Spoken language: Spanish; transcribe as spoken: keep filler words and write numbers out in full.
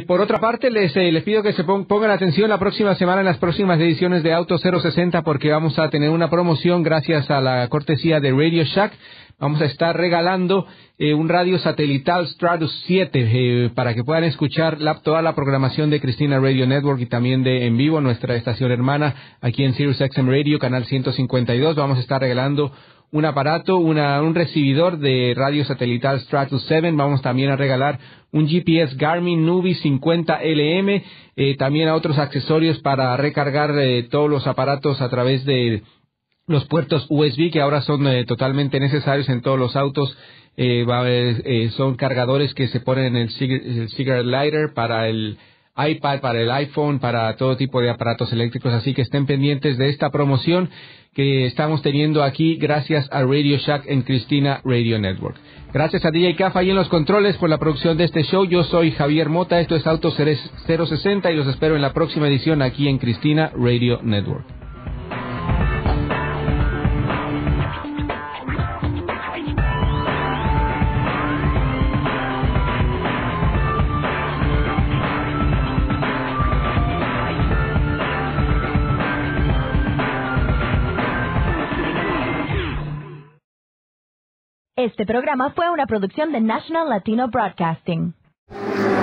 por otra parte, les, eh, les pido que se pon, pongan atención la próxima semana en las próximas ediciones de Auto cero sesenta porque vamos a tener una promoción gracias a la cortesía de Radio Shack. Vamos a estar regalando eh, un radio satelital Stratus siete eh, para que puedan escuchar la, toda la programación de Cristina Radio Network y también de En Vivo, nuestra estación hermana aquí en Sirius X M Radio, canal ciento cincuenta y dos. Vamos a estar regalando un aparato, una, un recibidor de radio satelital Stratus siete. Vamos también a regalar un G P S Garmin Nubi cincuenta L M, eh, también a otros accesorios para recargar eh, todos los aparatos a través de los puertos U S B que ahora son eh, totalmente necesarios en todos los autos. Eh, va, eh, son cargadores que se ponen en el, cig- el cigarette lighter para el iPad, para el iPhone, para todo tipo de aparatos eléctricos. Así que estén pendientes de esta promoción que estamos teniendo aquí gracias a Radio Shack en Cristina Radio Network. Gracias a D J Cafa y en los controles por la producción de este show. Yo soy Javier Mota, esto es Auto cero sesenta y los espero en la próxima edición aquí en Cristina Radio Network. Este programa fue una producción de National Latino Broadcasting.